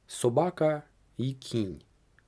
Собака й кінь.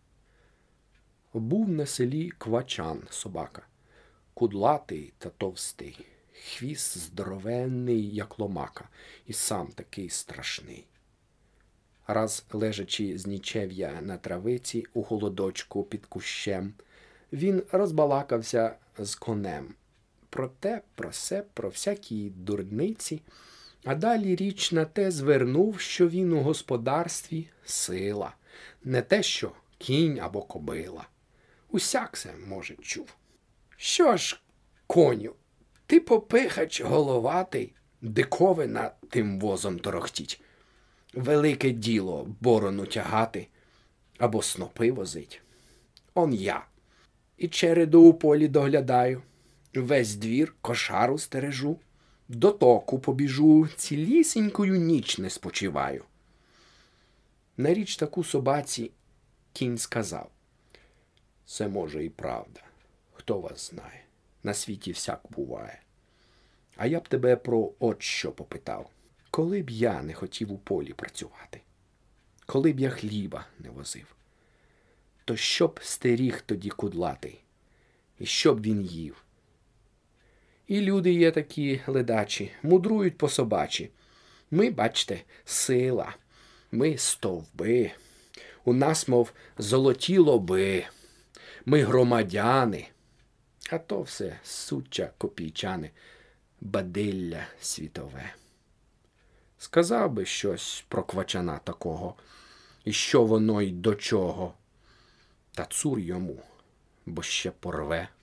Був на селі Квачан собака, кудлатий та товстий, хвіст здоровенний, як ломака, і сам такий страшний. Раз, лежачи з нічев'я на травиці у холодочку під кущем, він розбалакався з конем. Про те, про се, про всякі дурниці, а далі річ на те звернув, що він у господарстві сила, не те, що кінь або кобила. Усяк се, може, чув. Що ж, коню, ти попихач головатий, диковина тим возом торохтіть. Велике діло борону тягати або снопи возить. Он я. І череду у полі доглядаю, весь двір кошару стережу, до току побіжу, цілісінькою ніч не спочиваю. На річ таку собаці кінь сказав: це може і правда, хто вас знає, на світі всяк буває. А я б тебе про от що попитав. Коли б я не хотів у полі працювати, коли б я хліба не возив, то що б стеріг тоді кудлатий, і що б він їв? І люди є такі ледачі, мудрують по-собачі. Ми, бачте, сила, ми стовби, у нас, мов, золоті лоби, ми громадяни, а то все суча копійчане, бадилля світове. Сказав би щось про Квачана такого, і що воно й до чого, та цур йому, бо ще порве.